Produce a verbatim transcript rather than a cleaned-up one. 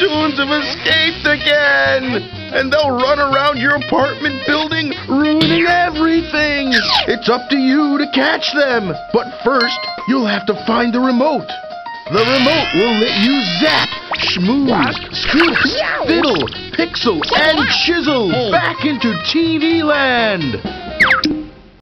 cartoons have escaped again! And they'll run around your apartment building, ruining everything! It's up to you to catch them! But first, you'll have to find the remote. The remote will let you zap, schmooze, scoop, fiddle, pixel, and chisel back into T V land!